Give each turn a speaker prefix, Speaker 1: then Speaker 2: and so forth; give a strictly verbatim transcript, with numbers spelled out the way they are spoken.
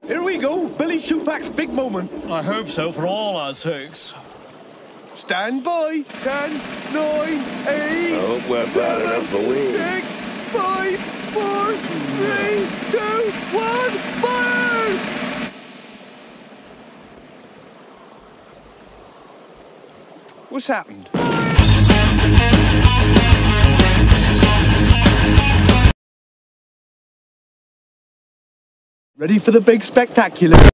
Speaker 1: Here we go, Billy Shoepack's big moment.
Speaker 2: I hope so for all our sakes.
Speaker 1: Stand by. Ten, nine, eight,
Speaker 3: I hope we're bad enough for we.
Speaker 1: six, five, four, three, two, one, fire! What's happened? Ready for the big spectacular?